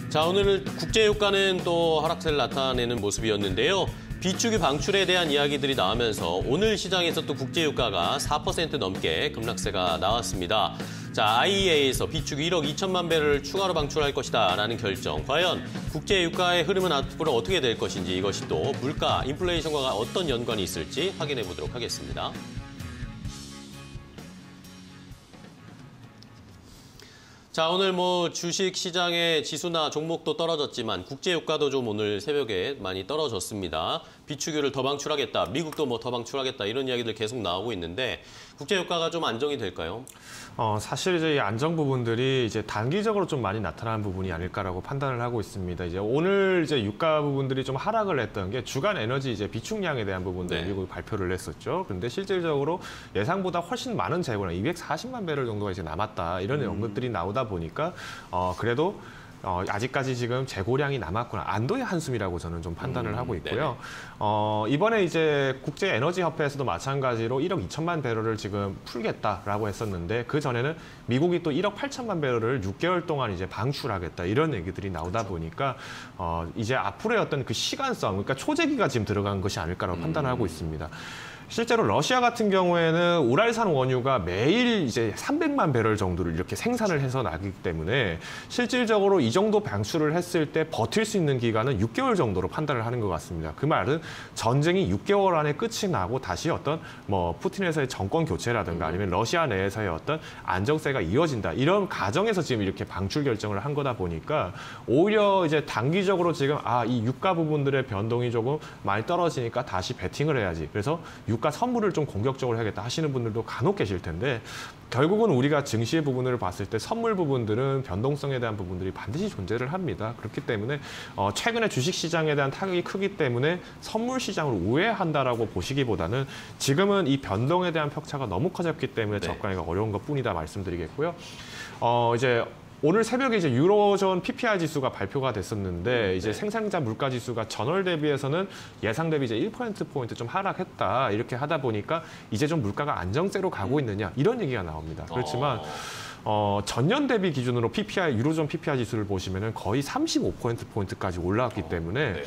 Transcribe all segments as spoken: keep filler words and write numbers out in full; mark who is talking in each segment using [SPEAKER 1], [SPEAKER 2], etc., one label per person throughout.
[SPEAKER 1] 자, 오늘은 국제유가는 또 하락세를 나타내는 모습이었는데요. 비축유 방출에 대한 이야기들이 나오면서 오늘 시장에서 또 국제유가가 사 퍼센트 넘게 급락세가 나왔습니다. 자, 아이이에이에서 비축유 일억 이천만 배럴을 추가로 방출할 것이다 라는 결정. 과연 국제유가의 흐름은 앞으로 어떻게 될 것인지, 이것이 또 물가, 인플레이션과 어떤 연관이 있을지 확인해 보도록 하겠습니다. 자, 오늘 뭐 주식 시장의 지수나 종목도 떨어졌지만 국제유가도 좀 오늘 새벽에 많이 떨어졌습니다. 비축유를 더 방출하겠다, 미국도 뭐 더 방출하겠다, 이런 이야기들 계속 나오고 있는데 국제유가가 좀 안정이 될까요?
[SPEAKER 2] 어, 사실 이제 이 안정 부분들이 이제 단기적으로 좀 많이 나타나는 부분이 아닐까라고 판단을 하고 있습니다. 이제 오늘 이제 유가 부분들이 좀 하락을 했던 게 주간 에너지 이제 비축량에 대한 부분들 네. 미국이 발표를 했었죠. 그런데 실질적으로 예상보다 훨씬 많은 재고량 이백사십만 배럴 정도가 이제 남았다, 이런 음. 언급들이 나오다 보니까 어, 그래도 어, 아직까지 지금 재고량이 남았구나. 안도의 한숨이라고 저는 좀 판단을 음, 하고 있고요. 어, 이번에 이제 국제에너지협회에서도 마찬가지로 일억 이천만 배럴을 지금 풀겠다라고 했었는데, 그 전에는 미국이 또 일억 팔천만 배럴을 육 개월 동안 이제 방출하겠다, 이런 얘기들이 나오다 그렇죠. 보니까 어, 이제 앞으로의 어떤 그 시간성, 그러니까 초재기가 지금 들어간 것이 아닐까라고 음. 판단을 하고 있습니다. 실제로 러시아 같은 경우에는 우랄산 원유가 매일 이제 삼백만 배럴 정도를 이렇게 생산을 해서 나기 때문에 실질적으로 이 정도 방출을 했을 때 버틸 수 있는 기간은 육 개월 정도로 판단을 하는 것 같습니다. 그 말은 전쟁이 육 개월 안에 끝이 나고 다시 어떤 뭐 푸틴에서의 정권 교체라든가 아니면 러시아 내에서의 어떤 안정세가 이어진다, 이런 가정에서 지금 이렇게 방출 결정을 한 거다 보니까 오히려 이제 단기적으로 지금 아, 이 유가 부분들의 변동이 조금 많이 떨어지니까 다시 베팅을 해야지, 그래서 유가 선물을 좀 공격적으로 해야겠다 하시는 분들도 간혹 계실 텐데, 결국은 우리가 증시의 부분을 봤을 때 선물 부분들은 변동성에 대한 부분들이 반드시 존재를 합니다. 그렇기 때문에 어, 최근에 주식시장에 대한 타격이 크기 때문에 선물 시장을 우회한다라고 보시기보다는 지금은 이 변동에 대한 격차가 너무 커졌기 때문에 네. 접근하기가 어려운 것뿐이다 말씀드리겠고요. 어, 이제 오늘 새벽에 이제 유로존 피피아이 지수가 발표가 됐었는데, 이제 네. 생산자 물가 지수가 전월 대비해서는 예상 대비 이제 일 퍼센트 포인트 좀 하락했다, 이렇게 하다 보니까 이제 좀 물가가 안정세로 가고 있느냐, 이런 얘기가 나옵니다. 그렇지만 어... 어, 전년 대비 기준으로 피피아이, 유로존 피피아이 지수를 보시면은 거의 삼십오 퍼센트 포인트까지 올라왔기 때문에 어, 네.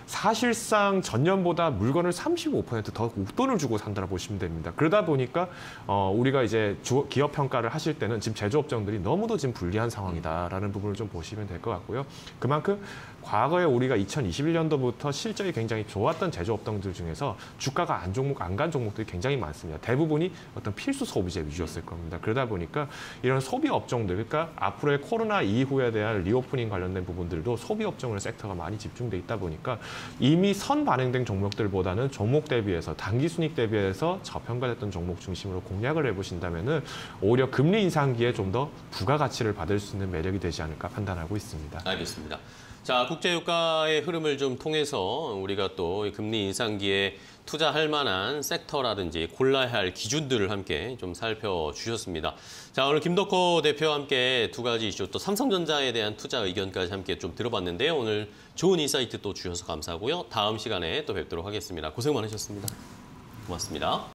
[SPEAKER 2] 사실상 전년보다 물건을 삼십오 퍼센트 더 웃돈을 주고 산다고 보시면 됩니다. 그러다 보니까 어, 우리가 이제 주, 기업 평가를 하실 때는 지금 제조업종들이 너무도 지금 불리한 상황이다라는 부분을 좀 보시면 될 것 같고요. 그만큼 과거에 우리가 이천이십일 년도부터 실적이 굉장히 좋았던 제조업종들 중에서 주가가 안 종목, 안 간 종목들이 굉장히 많습니다. 대부분이 어떤 필수 소비재 위주였을 겁니다. 그러다 보니까 이런 소비 업종들, 그러니까 앞으로의 코로나 이후에 대한 리오프닝 관련된 부분들도 소비 업종을 섹터가 많이 집중돼 있다 보니까 이미 선 반영된 종목들보다는 종목 대비해서, 단기 순익 대비해서 저평가됐던 종목 중심으로 공략을 해보신다면은 오히려 금리 인상기에 좀 더 부가가치를 받을 수 있는 매력이 되지 않을까 판단하고 있습니다.
[SPEAKER 1] 알겠습니다. 자, 국제유가의 흐름을 좀 통해서 우리가 또 금리 인상기에 투자할 만한 섹터라든지 골라야 할 기준들을 함께 좀 살펴주셨습니다. 자, 오늘 김덕호 대표와 함께 두 가지 이슈, 또 삼성전자에 대한 투자 의견까지 함께 좀 들어봤는데요. 오늘 좋은 인사이트 또 주셔서 감사하고요. 다음 시간에 또 뵙도록 하겠습니다. 고생 많으셨습니다. 고맙습니다.